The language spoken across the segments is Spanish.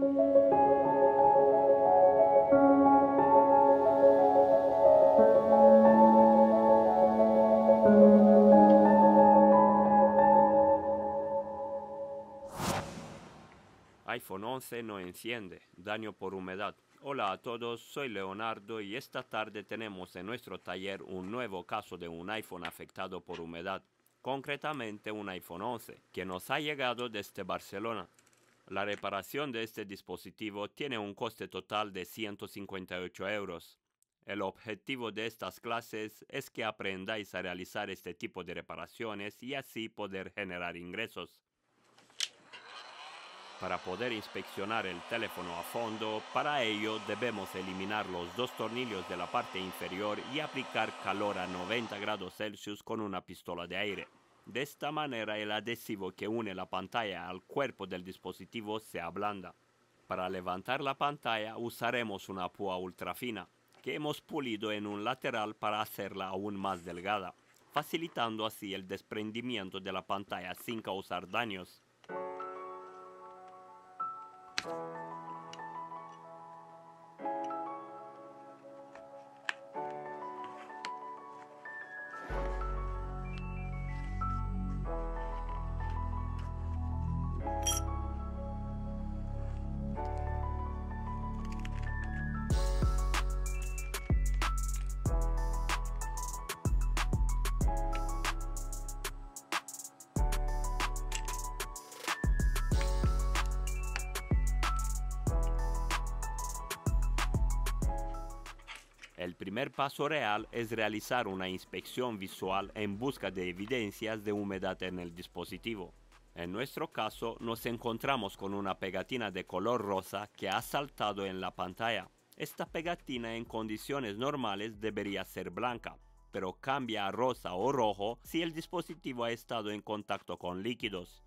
iPhone 11 no enciende, daño por humedad. Hola a todos, soy Leonardo y esta tarde tenemos en nuestro taller un nuevo caso de un iPhone afectado por humedad, concretamente un iPhone 11, que nos ha llegado desde Barcelona. La reparación de este dispositivo tiene un coste total de 158 euros. El objetivo de estas clases es que aprendáis a realizar este tipo de reparaciones y así poder generar ingresos. Para poder inspeccionar el teléfono a fondo, para ello debemos eliminar los dos tornillos de la parte inferior y aplicar calor a 90 grados Celsius con una pistola de aire. De esta manera el adhesivo que une la pantalla al cuerpo del dispositivo se ablanda. Para levantar la pantalla usaremos una púa ultrafina, que hemos pulido en un lateral para hacerla aún más delgada, facilitando así el desprendimiento de la pantalla sin causar daños. El primer paso real es realizar una inspección visual en busca de evidencias de humedad en el dispositivo. En nuestro caso, nos encontramos con una pegatina de color rosa que ha saltado en la pantalla. Esta pegatina en condiciones normales debería ser blanca, pero cambia a rosa o rojo si el dispositivo ha estado en contacto con líquidos.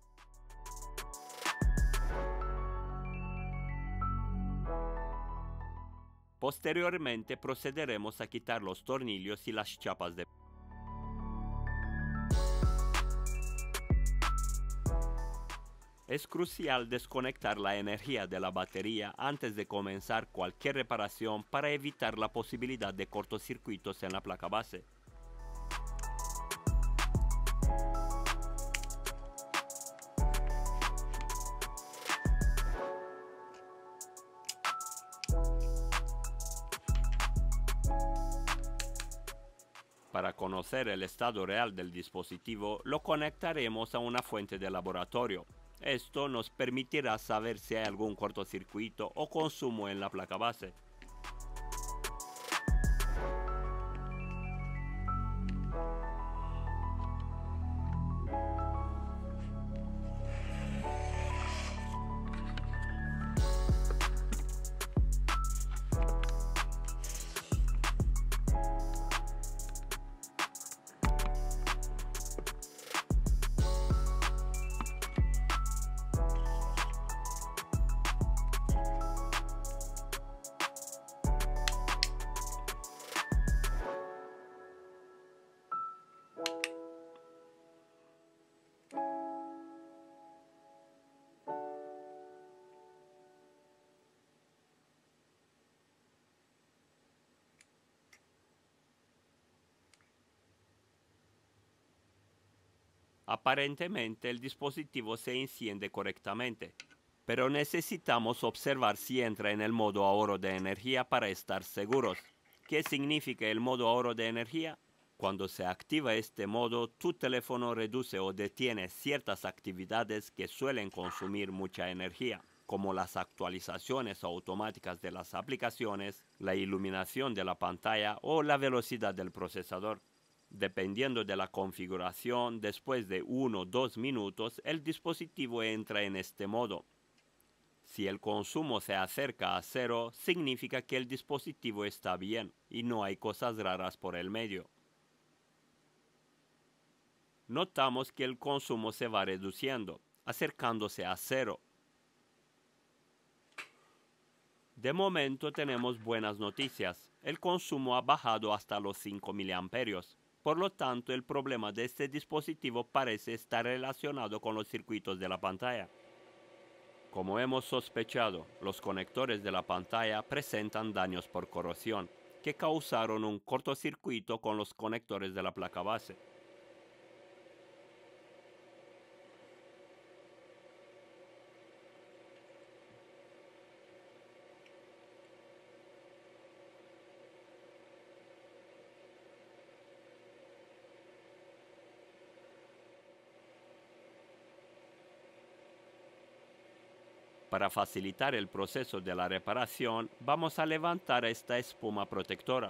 Posteriormente procederemos a quitar los tornillos y las chapas de... Es crucial desconectar la energía de la batería antes de comenzar cualquier reparación para evitar la posibilidad de cortocircuitos en la placa base. Para conocer el estado real del dispositivo, lo conectaremos a una fuente de laboratorio. Esto nos permitirá saber si hay algún cortocircuito o consumo en la placa base. Aparentemente el dispositivo se enciende correctamente, pero necesitamos observar si entra en el modo ahorro de energía para estar seguros. ¿Qué significa el modo ahorro de energía? Cuando se activa este modo, tu teléfono reduce o detiene ciertas actividades que suelen consumir mucha energía, como las actualizaciones automáticas de las aplicaciones, la iluminación de la pantalla o la velocidad del procesador. Dependiendo de la configuración, después de 1 o 2 minutos, el dispositivo entra en este modo. Si el consumo se acerca a 0, significa que el dispositivo está bien y no hay cosas raras por el medio. Notamos que el consumo se va reduciendo, acercándose a 0. De momento tenemos buenas noticias. El consumo ha bajado hasta los 5 mA. Por lo tanto, el problema de este dispositivo parece estar relacionado con los circuitos de la pantalla. Como hemos sospechado, los conectores de la pantalla presentan daños por corrosión, que causaron un cortocircuito con los conectores de la placa base. Para facilitar el proceso de la reparación, vamos a levantar esta espuma protectora.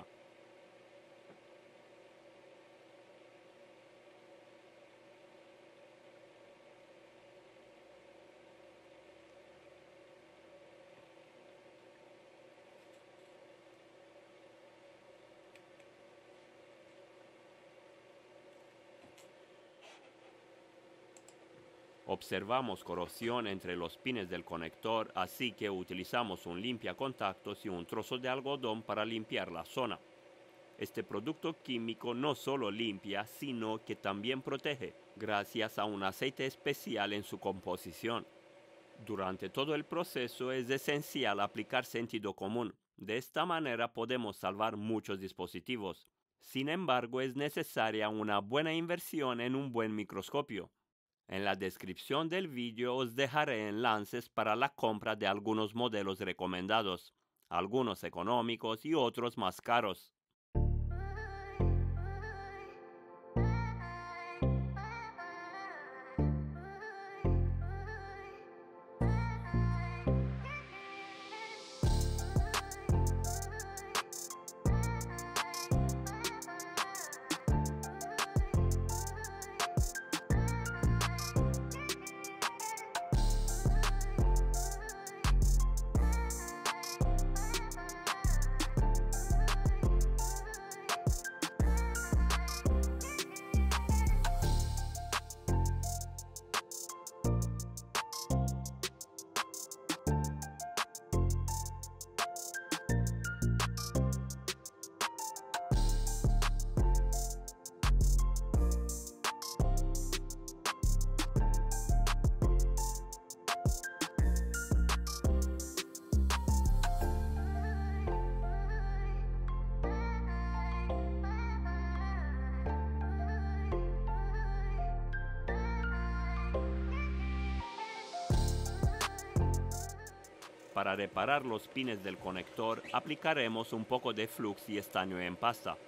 Observamos corrosión entre los pines del conector, así que utilizamos un limpiacontactos y un trozo de algodón para limpiar la zona. Este producto químico no solo limpia, sino que también protege, gracias a un aceite especial en su composición. Durante todo el proceso es esencial aplicar sentido común. De esta manera podemos salvar muchos dispositivos. Sin embargo, es necesaria una buena inversión en un buen microscopio. En la descripción del vídeo os dejaré enlaces para la compra de algunos modelos recomendados, algunos económicos y otros más caros. Para reparar los pines del conector, aplicaremos un poco de flux y estaño en pasta.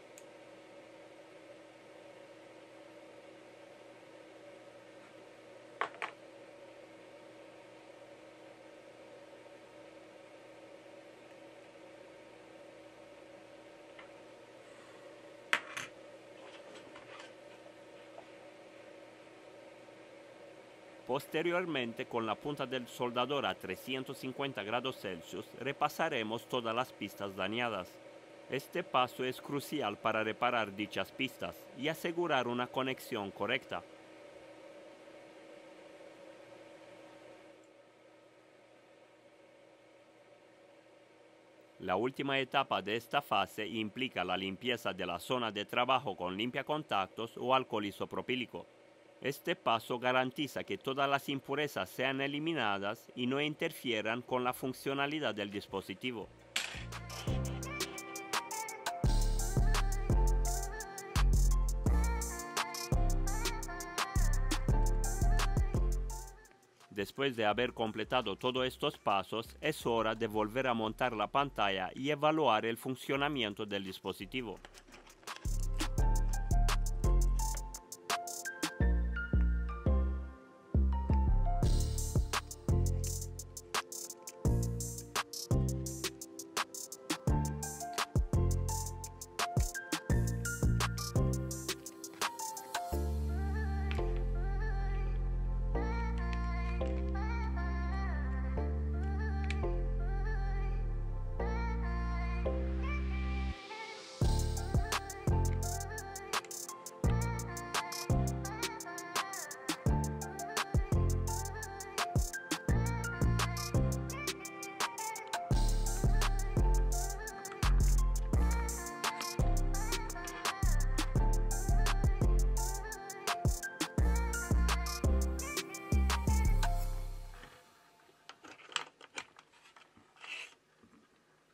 Posteriormente, con la punta del soldador a 350 grados Celsius, repasaremos todas las pistas dañadas. Este paso es crucial para reparar dichas pistas y asegurar una conexión correcta. La última etapa de esta fase implica la limpieza de la zona de trabajo con limpiacontactos o alcohol isopropílico. Este paso garantiza que todas las impurezas sean eliminadas y no interfieran con la funcionalidad del dispositivo. Después de haber completado todos estos pasos, es hora de volver a montar la pantalla y evaluar el funcionamiento del dispositivo.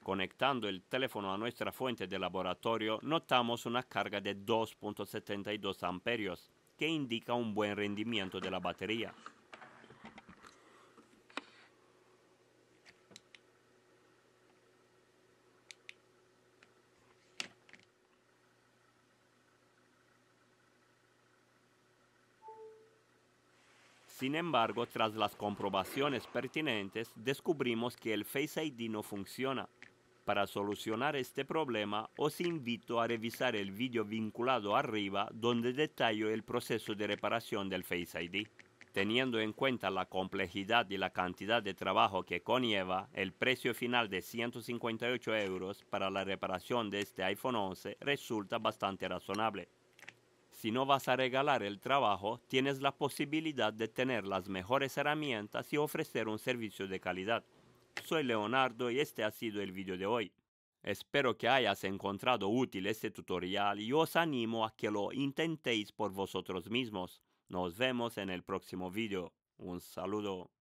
Conectando el teléfono a nuestra fuente de laboratorio, notamos una carga de 2.72 amperios, que indica un buen rendimiento de la batería. Sin embargo, tras las comprobaciones pertinentes, descubrimos que el Face ID no funciona. Para solucionar este problema, os invito a revisar el vídeo vinculado arriba donde detallo el proceso de reparación del Face ID. Teniendo en cuenta la complejidad y la cantidad de trabajo que conlleva, el precio final de 158 euros para la reparación de este iPhone 11 resulta bastante razonable. Si no vas a regalar el trabajo, tienes la posibilidad de tener las mejores herramientas y ofrecer un servicio de calidad. Soy Leonardo y este ha sido el vídeo de hoy. Espero que hayas encontrado útil este tutorial y os animo a que lo intentéis por vosotros mismos. Nos vemos en el próximo vídeo. Un saludo.